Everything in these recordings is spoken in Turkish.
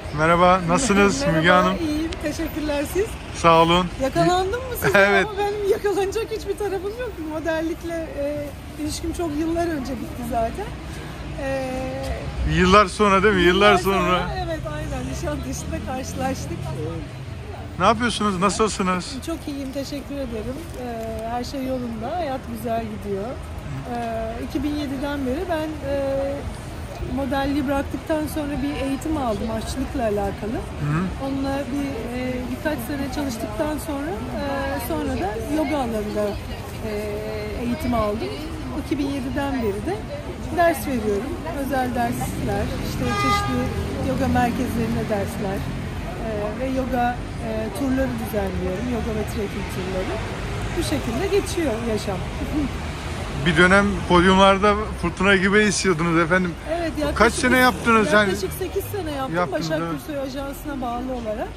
Merhaba, nasılsınız Merhaba, Müge Hanım? iyiyim. Teşekkürler siz. Sağ olun. Yakalandım mı size? Evet. Ama benim yakalanacak hiçbir tarafım yok. Modellikle ilişkim çok yıllar önce bitti zaten. Yıllar sonra değil mi? Yıllar sonra. Evet, aynen. Nişantaşı'nda karşılaştık. Ne yapıyorsunuz? Nasılsınız? Çok iyiyim, teşekkür ederim. Her şey yolunda, hayat güzel gidiyor. 2007'den beri ben modelliği bıraktıktan sonra bir eğitim aldım aşçılıkla alakalı. Onunla birkaç sene çalıştıktan sonra da yoga alanında eğitim aldım. 2007'den beri de ders veriyorum. Özel dersler, işte çeşitli yoga merkezlerinde dersler ve yoga turları düzenliyorum. Yoga ve trekking turları. Bu şekilde geçiyor yaşam. Bir dönem podyumlarda fırtına gibi hissiyordunuz efendim. Evet, kaç sene yaptınız? Yaklaşık 8 sene yaptım Yaptınız, Başak evet. Gürsoy Ajansı'na bağlı olarak.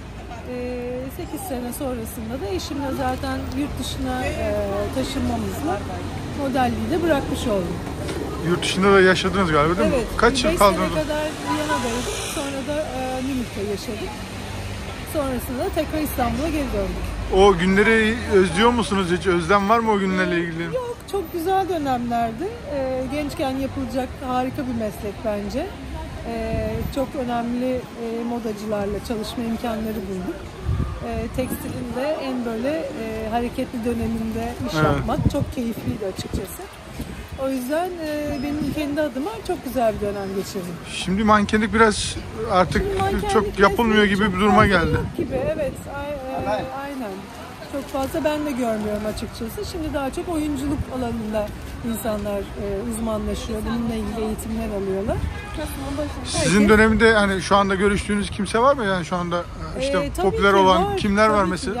8 sene sonrasında da eşimle zaten yurt dışına taşınmamızla modelliği de bırakmış oldum. Yurt dışında da yaşadınız galiba değil mi? Evet, Kaç yıl kaldınız? 5 sene kadar Viyana'daydım, sonra da Münih'te yaşadık. Sonrasında da tekrar İstanbul'a geri döndük. O günleri özlüyor musunuz hiç? Özlem var mı o günlerle ilgili? Yok, çok güzel dönemlerdi. Gençken yapılacak harika bir meslek bence. Çok önemli modacılarla çalışma imkanları bulduk. Tekstilin de en böyle hareketli döneminde iş yapmak çok keyifliydi açıkçası. O yüzden benim kendi adıma çok güzel bir dönem geçirdim. Şimdi mankenlik biraz artık çok yapılmıyor gibi bir duruma geldi. Yok gibi, evet. Aynen. Çok fazla ben de görmüyorum açıkçası. Şimdi daha çok oyunculuk alanında insanlar uzmanlaşıyor. Bununla ilgili eğitimler alıyorlar. Sizin döneminde hani şu anda görüştüğünüz kimse var mı? Yani şu anda işte popüler olan var. Kimler var mesela?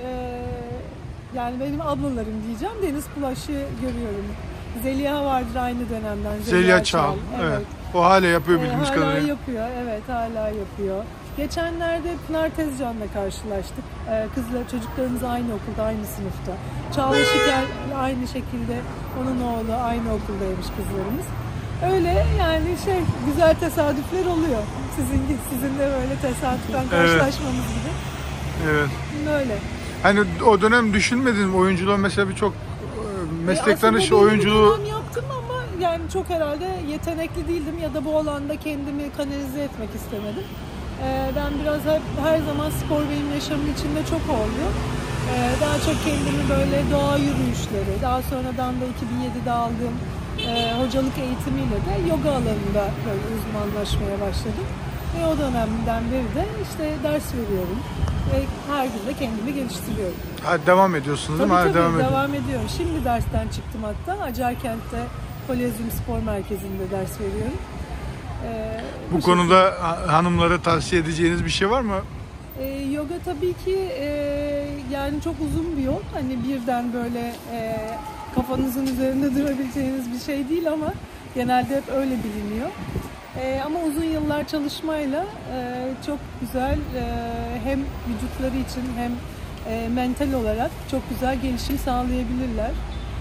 Yani benim ablalarım diyeceğim. Deniz Pulaş'ı görüyorum. Zeliha vardır aynı dönemden. Zeliha Çağal. Evet. O hala yapıyor bildiğimiz kadarıyla. Hala yapıyor. Evet, hala yapıyor. Geçenlerde Pınar Tezcan'la karşılaştık. Kızla çocuklarımız aynı okulda, aynı sınıfta. Çağla Şikel aynı şekilde, onun oğlu aynı okuldaymış kızlarımız. Öyle yani güzel tesadüfler oluyor. Sizinle böyle tesadüfen karşılaşmamız gibi. Evet. Böyle. Hani o dönem düşünmedin mi oyunculuğa mesela birçok meslektaşı oyunculuğu yaptım ama yani çok herhalde yetenekli değildim ya da bu alanda kendimi kanalize etmek istemedim. Ben biraz her zaman spor benim yaşamım içinde çok oldu. Daha çok kendimi böyle doğa yürüyüşleri, daha sonradan da 2007'de aldığım hocalık eğitimiyle de yoga alanında böyle uzmanlaşmaya başladım. Ve o dönemden beri de işte ders veriyorum ve her gün de kendimi geliştiriyorum. Devam ediyorsunuz değil mi? Tabii devam ediyorum. Şimdi dersten çıktım hatta. Acarkent'te Kolezyum Spor Merkezi'nde ders veriyorum. Bu konuda hanımlara tavsiye edeceğiniz bir şey var mı? Yoga tabii ki yani çok uzun bir yol. Hani birden böyle kafanızın üzerinde durabileceğiniz bir şey değil ama genelde hep öyle biliniyor. Ama uzun yıllar çalışmayla çok güzel hem vücutları için hem mental olarak çok güzel gelişim sağlayabilirler.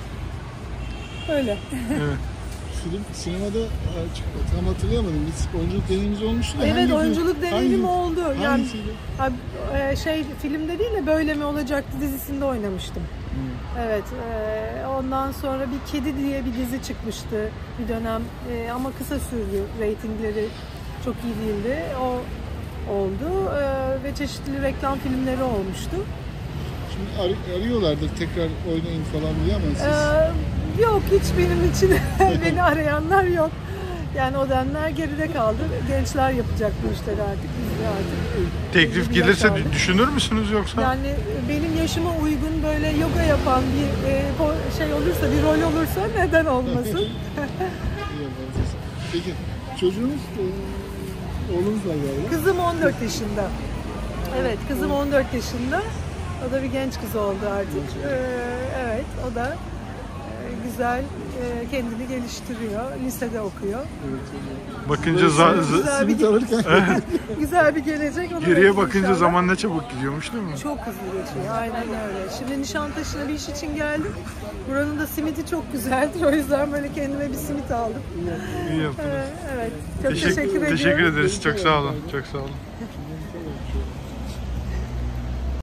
Öyle. Evet. Sinemada tam hatırlayamadım. Biz oyunculuk deneyimimiz olmuştu da. Evet, oyunculuk deneyimim oldu. Yani filmde değil de Böyle Mi Olacaktı dizisinde oynamıştım. Evet. Ondan sonra bir Kedi diye bir dizi çıkmıştı bir dönem ama kısa sürdü. Reytingleri çok iyi değildi. O oldu ve çeşitli reklam filmleri olmuştu. Şimdi arıyorlardır tekrar oynayın falan diye ama siz... Yok, hiç benim için beni arayanlar yok. Yani o dönemler geride kaldı. Gençler yapacak bu işleri artık. Biz de artık teklif gelirse düşünür müsünüz yoksa? Yani benim yaşıma uygun böyle yoga yapan bir olursa, bir rol olursa neden olmasın? Peki çocuğunuz, oğlunuz var galiba? Kızım 14 yaşında. Evet, kızım 14 yaşında. O da bir genç kız oldu artık. Evet, o da güzel kendini geliştiriyor. Lisede okuyor. Bakınca Simit alırken Güzel bir gelecek. Onu geriye bakınca inşallah. zaman ne çabuk gidiyormuş değil mi? Çok hızlı geçiyor. Aynen öyle. Şimdi Nişantaşı'na bir iş için geldim. Buranın da simidi çok güzeldir. O yüzden böyle kendime bir simit aldım. İyi yaptınız. Evet. Çok teşekkür ediyorum. Teşekkür ederiz. Çok sağ olun. Çok sağ olun.